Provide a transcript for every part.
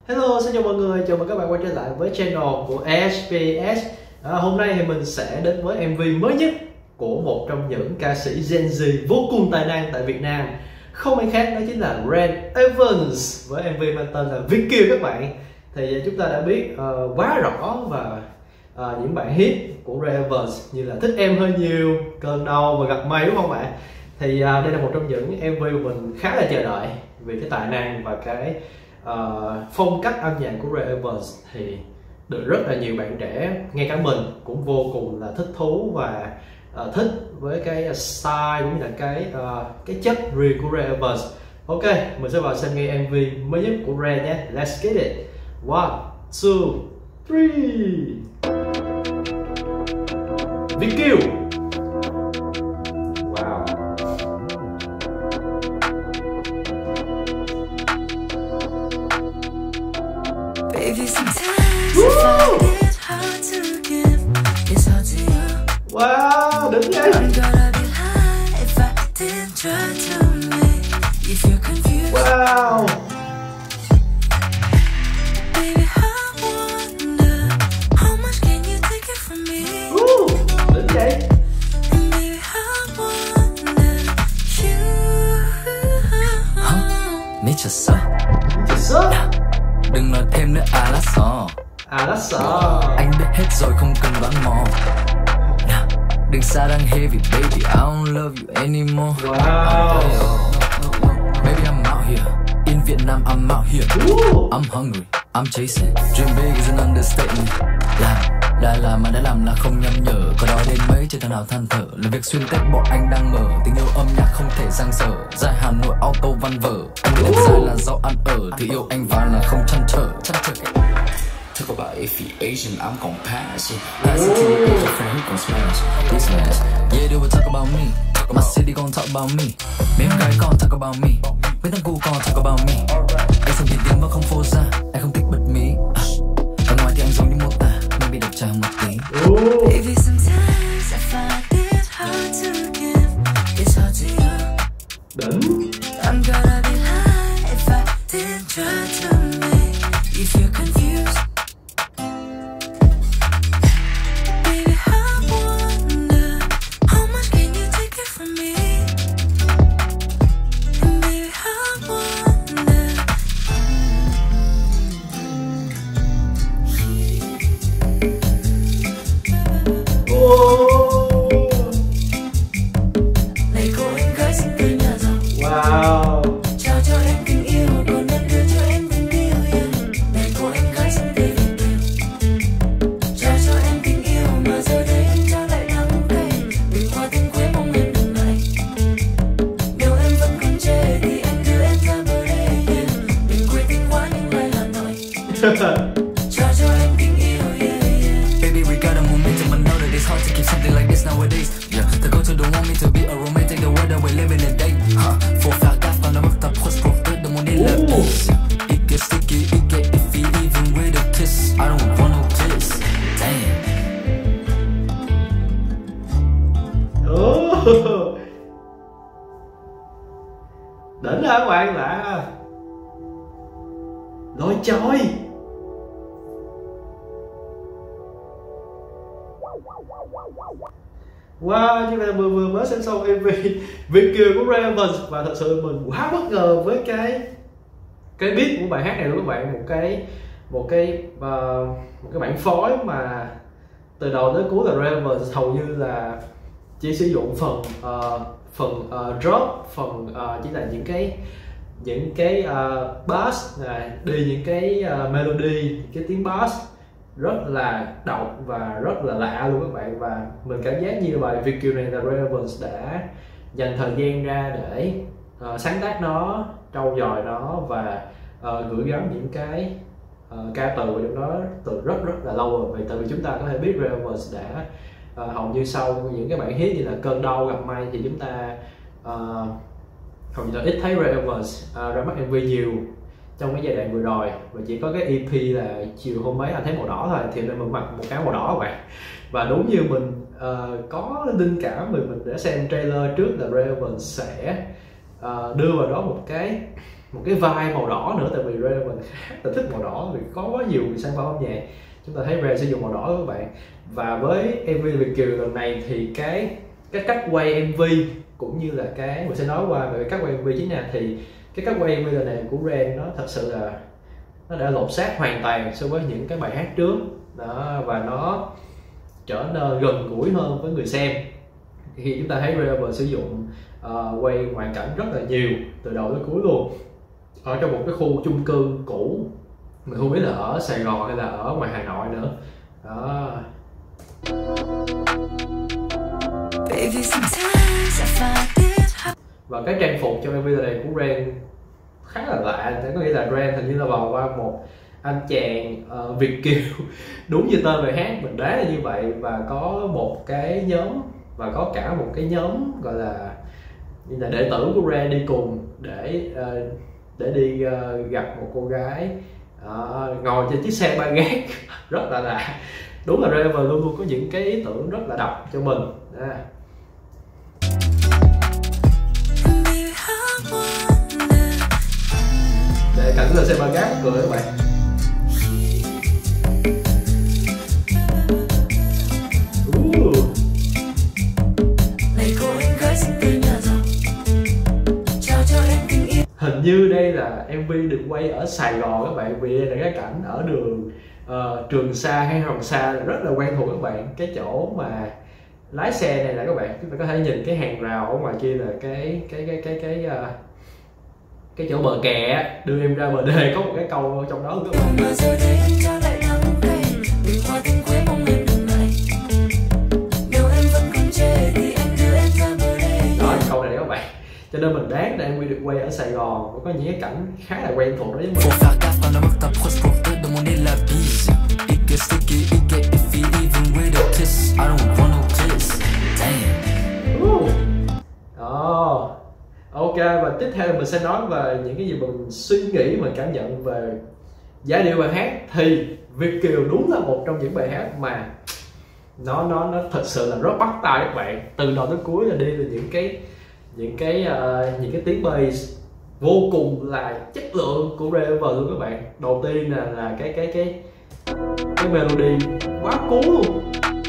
Hello, xin chào mọi người, chào mừng các bạn quay trở lại với channel của SPS. Hôm nay thì mình sẽ đến với MV mới nhất của một trong những ca sĩ Gen Z vô cùng tài năng tại Việt Nam. Không ai khác đó chính là Red Evans với MV mang tên là Việt Kiều các bạn. Thì chúng ta đã biết quá rõ và những bản hit của Red Evans như là Thích Em Hơi Nhiều, Cơn Đau và Gặp May, đúng không bạn? Thì đây là một trong những MV mà mình khá là chờ đợi vì cái tài năng và cái phong cách âm nhạc của Red Evans thì được rất là nhiều bạn trẻ, ngay cả mình cũng vô cùng là thích thú và thích với cái style cũng như là cái chất riêng của Red Evans. Ok, mình sẽ vào xem ngay MV mới nhất của Red nhé. Let's get it. 1, 2, 3. Việt Kiều. Baby, sometimes I find it hard to give this heart to you. Wow, đỉnh nha. I'm gonna be lying if I didn't try to make you feel confused. Wow. Baby, I wonder how much can you take it from me? Đỉnh vậy. And baby, I wonder you. 미쳤어. 미쳤어? Đừng nói thêm nữa 알았어. 알았어. Anh biết hết rồi không cần đoán mò. Đừng 사랑해 vì baby I don't love you anymore. Wow. Baby I'm out here. In Vietnam I'm out here. I'm hungry, I'm chasing. Dream big is an understatement. Làm mà đã làm là không nhầm nhở. Có đói đến mấy chưa thằng nào than thở. Là việc xuyên tết bọn anh đang mở. Tình yêu âm nhạc không thể giang dở. Dài Hà Nội auto văn vở. Anh đẹp dài là do ăn ở. Thì yêu anh và là không chăn trở. Talk about if he Asian, I'm gon' pass it. Pass it to your Asian friend, he gon' smash this ass. Yeah, they will talk about me. My city gon' talk about me. Mấy em gái con talk about me. Mấy thằng cu con talk about me. Anh sống tiền tiếng và không phô ra. Anh không thích bật mí. Ở ngoài thì anh giống như mô tả. Mình bị đẹp trai một tí. Baby, sometimes I find it hard to give this heart to you. Đỉnh. I'm gonna be lying if I didn't try to make you feel confused. Wow. Trao cho em tình yêu, còn em đưa cho em tình yêu, yeah. Này cô em gái xinh tươi Việt Kiều. Trao cho em tình yêu mà giờ đây em trao lại đắng cay. Đừng qua tiếng quê mong em đừng ngại. Nếu em vẫn còn chê thì anh đưa em ra bờ đây, yeah. Đừng quê tiếng quá nhưng lại Hà Nội. Trao cho em tình yêu, yeah, yeah. Baby, we got a momentum, I know that it's hard to keep something like this nowadays. Yeah, the culture don't want me to be a romantic, the way that we live in today. Faut faire gaffe quand on meuf t'approche pour te demander la piste. It gets sticky, it get iffy, even with a kiss. I don't want no kiss. Damn. Đỉnh hả các bạn? Là lôi trôi. Wow, như vậy vừa mới xem xong MV Việt Kiều của Red Evans và thật sự mình quá bất ngờ với cái beat của bài hát này luôn các bạn. Một cái bản phối mà từ đầu tới cuối là Red Evans hầu như là chỉ sử dụng phần drop, chỉ là những cái bass này, đi những cái melody, cái tiếng bass rất là độc và rất là lạ luôn các bạn. Và mình cảm giác như bài Việt Kiều này là Red Evans đã dành thời gian ra để sáng tác nó, trau dồi nó và gửi gắm những cái ca từ trong đó từ rất là lâu rồi. Vì tại vì chúng ta có thể biết Red Evans đã hầu như sau những cái bản hit như là Cơn Đau, Gặp May thì chúng ta hầu như là ít thấy Red Evans ra mắt MV nhiều trong cái giai đoạn vừa rồi, và chỉ có cái EP là Chiều Hôm Ấy Anh Thấy Màu Đỏ thôi thì nên mình mặc một cái màu đỏ các bạn. Và đúng như mình có linh cảm mình đã xem trailer trước là Red Evans sẽ đưa vào đó một một cái vai màu đỏ nữa, tại vì Ray mình khá là thích màu đỏ vì có quá nhiều sản phẩm âm nhạc chúng ta thấy Ray sử dụng màu đỏ đó các bạn. Và với MV Việt kiều lần này thì cái cách quay MV cũng như là cái mình sẽ nói qua về cách quay MV chính là thì cái cách quay MV lần này của Ray nó thật sự là nó đã lột xác hoàn toàn so với những cái bài hát trước đó, và nó trở nên gần gũi hơn với người xem. Khi chúng ta thấy Ray sử dụng quay ngoại cảnh rất là nhiều từ đầu tới cuối luôn, ở trong một cái khu chung cư cũ, mình không biết là ở Sài Gòn hay là ở ngoài Hà Nội nữa đó. Và cái trang phục trong MV này của Ren khá là lạ, có nghĩa là Ren hình như là vào qua một anh chàng Việt kiều đúng như tên bài hát mình đoán là như vậy, và có một cái nhóm và có cả một cái nhóm gọi là như là đệ tử của Ren đi cùng để đi gặp một cô gái ngồi trên chiếc xe ba gác rất là lạ. Đúng là Ren luôn luôn có những cái ý tưởng rất là độc cho mình. Để cảnh lên xe ba gác cười các bạn. Hình như đây là MV được quay ở Sài Gòn các bạn, vì đây là cái cảnh ở đường Trường Sa hay Hoàng Sa rất là quen thuộc các bạn. Cái chỗ mà lái xe này là các bạn, chúng ta có thể nhìn cái hàng rào ở ngoài kia là cái chỗ bờ kè đưa em ra bờ đê, có một cái câu trong đó các bạn. Đó, câu này các bạn. Cho nên mình đoán là MV được quay ở Sài Gòn, có những cái cảnh khá là quen thuộc đối với mình. Ok, và tiếp theo mình sẽ nói về những cái gì mình suy nghĩ, mình cảm nhận về giai điệu bài hát. Thì Việt kiều đúng là một trong những bài hát mà nó thật sự là rất bắt tai các bạn, từ đầu tới cuối là đi từ những cái tiếng bass vô cùng là chất lượng của Ray luôn các bạn. Đầu tiên là cái melody quá cuốn luôn.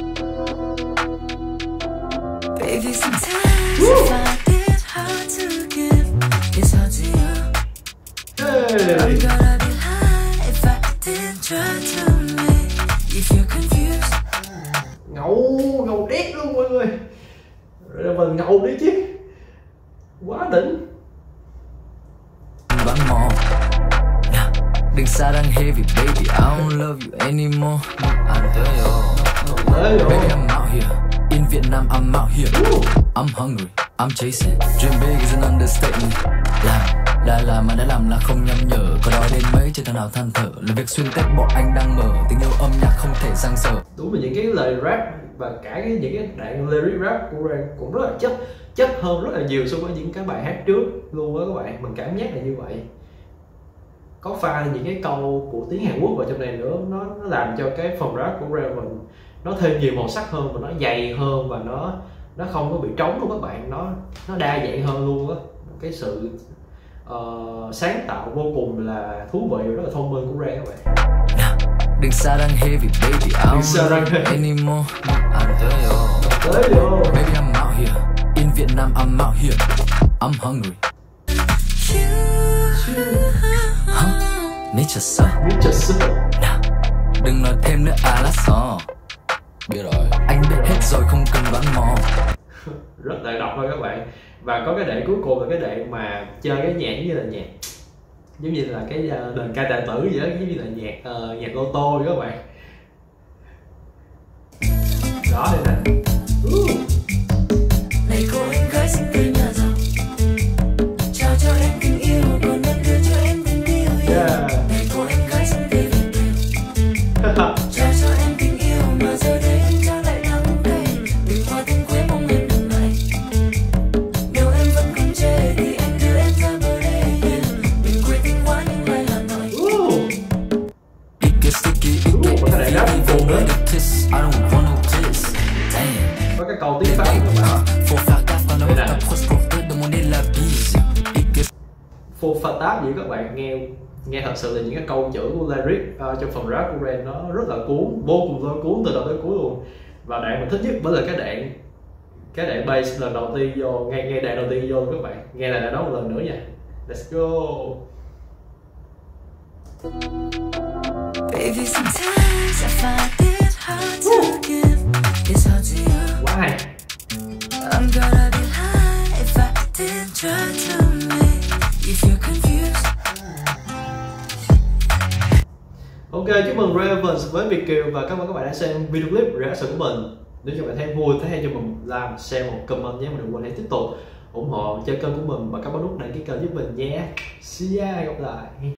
Ngầu đét luôn mọi người, rồi mình ngầu đi chứ, quá đỉnh. Đừng xa đang heavy baby, I don't love you anymore. Anh tới rồi, baby I'm out here, in Vietnam I'm out here. I'm hungry, I'm chasing, dream big is an understatement. Làm mà đã làm là không nhăm nhở, có đói đến mấy trên thằng nào than thở, là việc xuyên tết bọn anh đang mở, tình yêu âm nhạc không thể giang dở. Đúng là những cái lời rap và cả những cái đoạn lyric rap của Ray cũng rất là chất hơn rất là nhiều so với những cái bài hát trước luôn á các bạn. Mình cảm giác là như vậy. Có pha những cái câu của tiếng Hàn Quốc vào trong này nữa, nó làm cho cái phần rap của Ray mình nó thêm nhiều màu sắc hơn và nó dày hơn, và nó không có bị trống luôn các bạn, nó đa dạng hơn luôn á. Cái sự sáng tạo vô cùng là thú vị và rất là thông minh của Ray các bạn. Đừng xa đang heavy baby, I don't love anymore. Anh tới rồi, baby I'm out here, in Vietnam I'm out here. I'm hungry. Nature sir. Đừng nói thêm nữa à lá sò. Biết rồi, anh biết hết rồi không cần đoán mò. Rất là độc thôi các bạn. Và có cái đoạn cuối cùng là cái đoạn mà chơi cái nhạc giống như là cái đờn ca tài tử vậy đó, giống như là nhạc lô tô vậy các bạn. Đó đây nè. Này cô em gái xinh tươi nhà giàu, trao cho em tình yêu, còn em đưa cho em tình yêu. Này cô em gái xinh tươi Việt kiều, trao cho em tình yêu mà giờ đây em trao lại đắng cay. Đừng hoa tình quê mong em đừng này, nếu em vẫn còn chê thì em đưa em ra bờ đê. Đừng quê tình quá nhưng lại là nói. Cái này rap cùng nữa. Có cái câu tiếng Pháp các bạn. Phô phát tác rap gì các bạn nghe thật sự là những cái câu chữ của lyric trong phần rap của Ren nó rất là cuốn, vô cùng lôi cuốn từ đầu tới cuối luôn. Và đoạn mình thích nhất vẫn là cái đoạn bass lần đầu tiên vô, ngay đoạn đầu tiên vô các bạn, nghe là nói một lần nữa nha. Let's go. Baby, sometimes I find it hard to give this all to you. Why? I'm gonna be lying if I didn't try to make you feel confused. Ok, chúc mừng Ravens với Việt Kiều và cảm ơn các bạn đã xem video clip reaction của mình. Nếu cho bạn thấy vui, thấy hay cho mình like, share, một comment nhé. Mình đừng quên hãy tiếp tục ủng hộ chơi kênh của mình và các bạn nút đăng ký kênh giúp mình nhé. See ya, gặp lại.